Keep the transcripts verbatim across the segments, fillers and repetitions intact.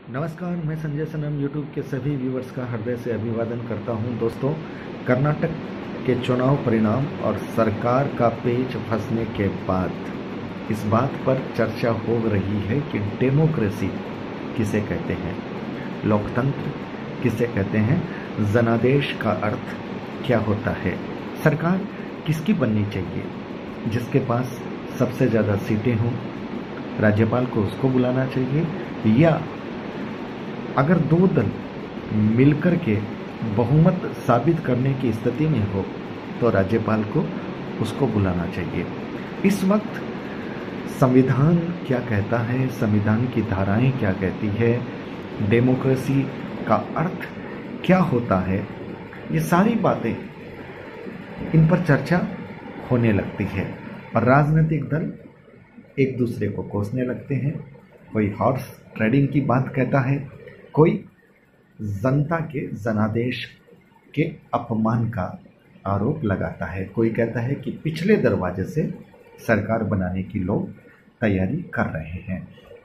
नमस्कार, मैं संजय सनम यूट्यूब के सभी व्यूवर्स का हृदय से अभिवादन करता हूं। दोस्तों, कर्नाटक के चुनाव परिणाम और सरकार का पेच फंसने के बाद इस बात पर चर्चा हो रही है कि डेमोक्रेसी किसे कहते हैं, लोकतंत्र किसे कहते हैं, जनादेश का अर्थ क्या होता है, सरकार किसकी बननी चाहिए, जिसके पास सबसे ज़्यादा सीटें हों, राज्यपाल को उसको बुलाना चाहिए, या अगर दो दल मिलकर के बहुमत साबित करने की स्थिति में हो तो राज्यपाल को उसको बुलाना चाहिए। इस वक्त संविधान क्या कहता है, संविधान की धाराएं क्या कहती है, डेमोक्रेसी का अर्थ क्या होता है, ये सारी बातें इन पर चर्चा होने लगती है और राजनीतिक दल एक दूसरे को कोसने लगते हैं। कोई हॉर्स ट्रेडिंग की बात कहता है, कोई जनता के जनादेश के अपमान का आरोप लगाता है, कोई कहता है कि पिछले दरवाजे से सरकार बनाने की लोग तैयारी कर रहे हैं।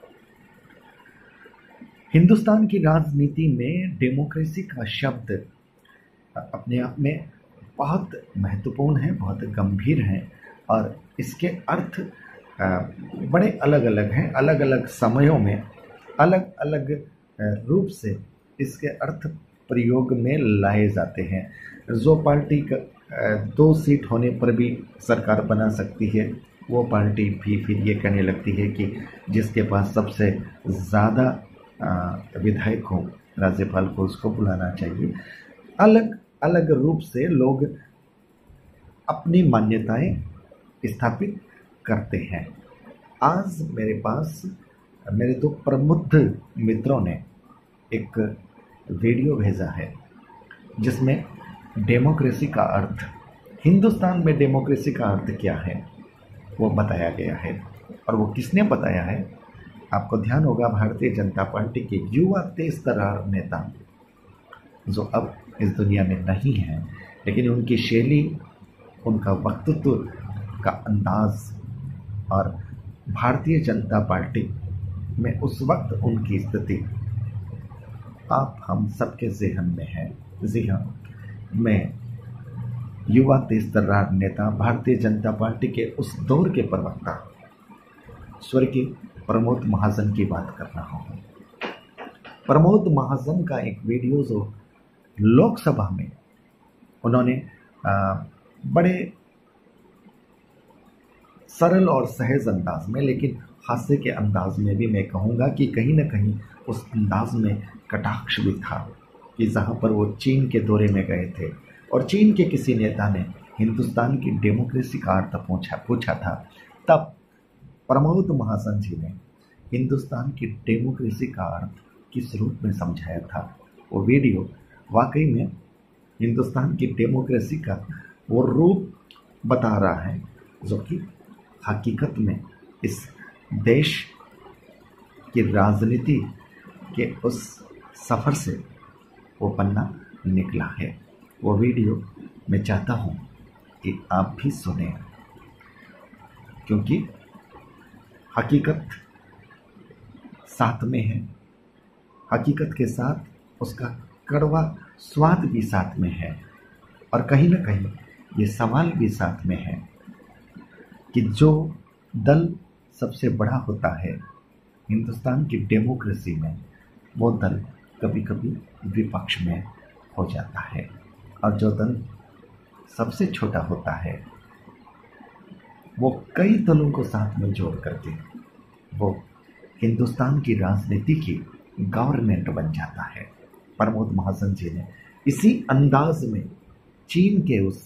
हिंदुस्तान की राजनीति में डेमोक्रेसी का शब्द अपने आप में बहुत महत्वपूर्ण है, बहुत गंभीर है और इसके अर्थ बड़े अलग अलग हैं। अलग अलग समयों में अलग अलग रूप से इसके अर्थ प्रयोग में लाए जाते हैं। जो पार्टी का दो सीट होने पर भी सरकार बना सकती है, वो पार्टी भी फिर ये कहने लगती है कि जिसके पास सबसे ज़्यादा विधायक हो, राज्यपाल को उसको बुलाना चाहिए। अलग अलग रूप से लोग अपनी मान्यताएं स्थापित करते हैं। आज मेरे पास मेरे दो प्रमुख मित्रों ने एक वीडियो भेजा है जिसमें डेमोक्रेसी का अर्थ, हिंदुस्तान में डेमोक्रेसी का अर्थ क्या है, वो बताया गया है। और वो किसने बताया है? आपको ध्यान होगा, भारतीय जनता पार्टी के युवा तेज तर्रार नेता जो अब इस दुनिया में नहीं है, लेकिन उनकी शैली, उनका वक्तृत्व का अंदाज और भारतीय जनता पार्टी में उस वक्त उनकी स्थिति आप हम सबके ज़हन में है। जी हाँ, मैं युवा तेज तर्रार नेता, भारतीय जनता पार्टी के उस दौर के प्रवक्ता स्वर्गीय प्रमोद महाजन की बात कर रहा हूँ। प्रमोद महाजन का एक वीडियो जो लोकसभा में उन्होंने आ, बड़े सरल और सहज अंदाज में, लेकिन हास्य के अंदाज में भी मैं कहूँगा कि कहीं ना कहीं उस अंदाज में कटाक्ष भी था कि जहाँ पर वो चीन के दौरे में गए थे और चीन के किसी नेता ने हिंदुस्तान की डेमोक्रेसी का अर्थ पूछा पूछा था, तब प्रमोद महाजन जी ने हिंदुस्तान की डेमोक्रेसी का अर्थ किस रूप में समझाया था। वो वीडियो वाकई में हिंदुस्तान की डेमोक्रेसी का वो रूप बता रहा है जो कि हकीकत में इस देश की राजनीति के उस सफ़र से वो पन्ना निकला है। वो वीडियो मैं चाहता हूँ कि आप भी सुने, क्योंकि हकीकत साथ में है, हकीकत के साथ उसका कड़वा स्वाद भी साथ में है और कहीं ना कहीं ये सवाल भी साथ में है कि जो दल सबसे बड़ा होता है हिंदुस्तान की डेमोक्रेसी में, वो दल कभी कभी विपक्ष में हो जाता है और जो दल सबसे छोटा होता है वो कई दलों को साथ में जोड़ करके वो हिंदुस्तान की राजनीति की गवर्नमेंट बन जाता है। प्रमोद महाजन जी ने इसी अंदाज में चीन के उस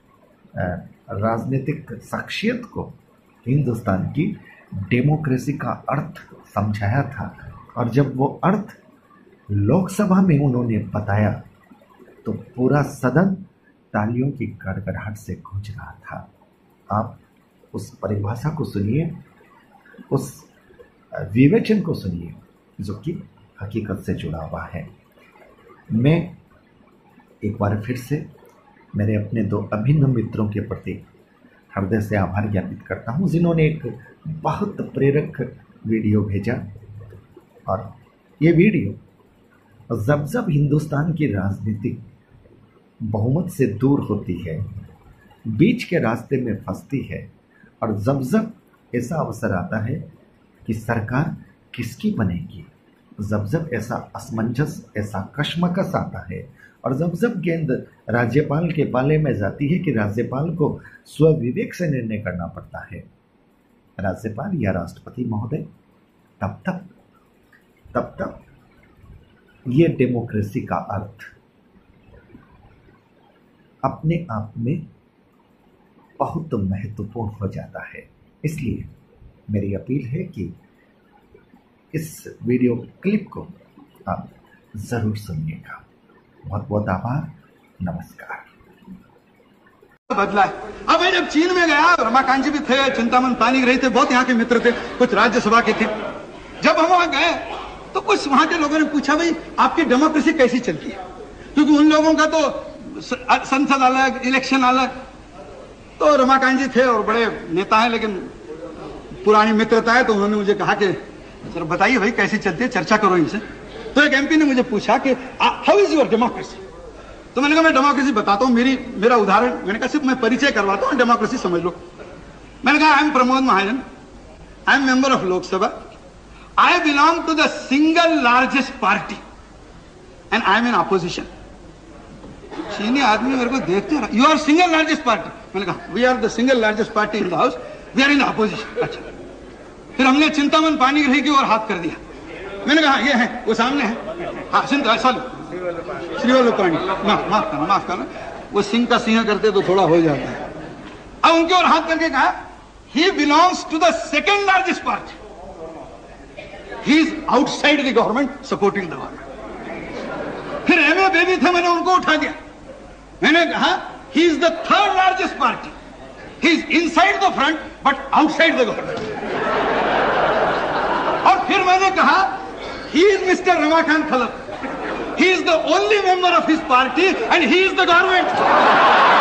राजनीतिक शख्सियत को हिंदुस्तान की डेमोक्रेसी का अर्थ समझाया था और जब वो अर्थ लोकसभा में उन्होंने बताया तो पूरा सदन तालियों की गड़गड़ाहट से गूंज रहा था। आप उस परिभाषा को सुनिए, उस विवेचन को सुनिए जो कि हकीकत से जुड़ा हुआ है। मैं एक बार फिर से मेरे अपने दो अभिन्न मित्रों के प्रति हृदय से आभार ज्ञापित करता हूँ जिन्होंने एक बहुत प्रेरक वीडियो भेजा और ये वीडियो जब जब हिंदुस्तान की राजनीति बहुमत से दूर होती है, बीच के रास्ते में फंसती है, और जब जब ऐसा अवसर आता है कि सरकार किसकी बनेगी, जब जब ऐसा असमंजस, ऐसा कश्मकश आता है, और जब जब गेंद राज्यपाल के पाले में जाती है कि राज्यपाल को स्वविवेक से निर्णय करना पड़ता है, राज्यपाल या राष्ट्रपति महोदय, तब तक तब तक ये डेमोक्रेसी का अर्थ अपने आप में बहुत महत्वपूर्ण हो जाता है। इसलिए मेरी अपील है कि इस वीडियो क्लिप को आप जरूर सुनिएगा। बहुत बहुत आभार, नमस्कार। बदला है। अब मैं जब चीन में गया, रमाकांत जी भी थे, चिंतामन पानीग्राही थे, बहुत यहाँ के मित्र थे, कुछ राज्यसभा के थे। जब हम वहां गए तो कुछ वहां के लोगों ने पूछा, भाई आपकी डेमोक्रेसी कैसी चलती है, क्योंकि उन लोगों का तो संसद अलग, इलेक्शन अलग। तो रमाकांत जी थे और बड़े नेता हैं, लेकिन पुरानी मित्रता है, तो उन्होंने मुझे कहा कि सर बताइए भाई कैसी चलती है, चर्चा करो इनसे। तो एक एमपी ने मुझे पूछा कि हाउ इज योर डेमोक्रेसी। तो मैंने कहा मैं डेमोक्रेसी बताता हूं, मेरी मेरा उदाहरण, मैंने कहा सिर्फ मैं परिचय करवाता हूं, डेमोक्रेसी समझ लो। मैंने कहा I am Pramod Mahajan, I am member of Lok Sabha, I belong to the single largest party and I am in opposition. चीनी आदमी मेरे को देखते रहा, you are single largest party. मैंने कहा we are the single largest party in the house, we are in opposition. अच्छा, फिर हमने चिंतामन पानीग्राही की ओर हाथ कर दिया। मैंने कहा ये है, वो सामने है, हाँ चिंता साल श्रीवल्लभ पांडे, माफ माफ करना माफ करना वो सिंह का सिंह करते तो थोड़ा हो जाता है। अब उनके ओर हाथ करके कहा he belongs to the second largest party, he is outside the government, supporting the government. फिर एम ए बेबी थे, मैंने उनको उठा दिया। मैंने कहा he is the third largest party, he is inside the front but outside the government. और फिर मैंने कहा he is Mister Ramakant Khalap, he is the only member of his party and he is the government।